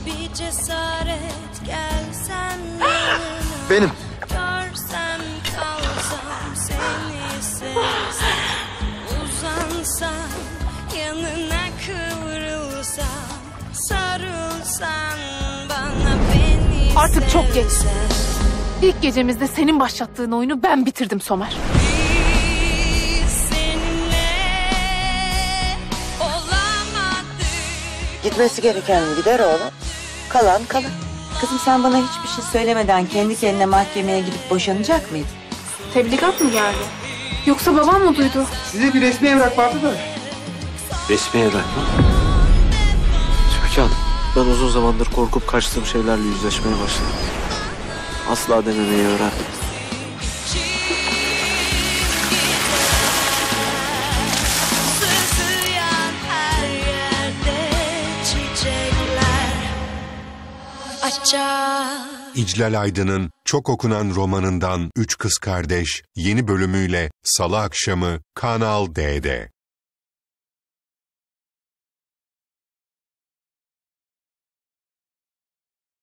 Bir cesaret gelsen yanıma. Benim. Görsem kalsam seni sevsem. Uzansam yanına kıvrılsam. Sarılsan bana beni Artık çok geç. sevsen. İlk gecemizde senin başlattığın oyunu ben bitirdim Somer. Gitmesi gereken gider oğlum. Kalan kalır. Kızım sen bana hiçbir şey söylemeden kendi kendine mahkemeye gidip boşanacak mıydın? Tebligat mı geldi? Yoksa babam mı duydu? Size bir resmi evrak vardı da. Resmi evrak mı? Türkan, ben uzun zamandır korkup kaçtığım şeylerle yüzleşmeye başladım. Asla dememeyi öğrendim. Sızlayan her yerde çiçekler açar. İclal Aydın'ın çok okunan romanından Üç Kız Kardeş yeni bölümüyle Salı akşamı Kanal D'de.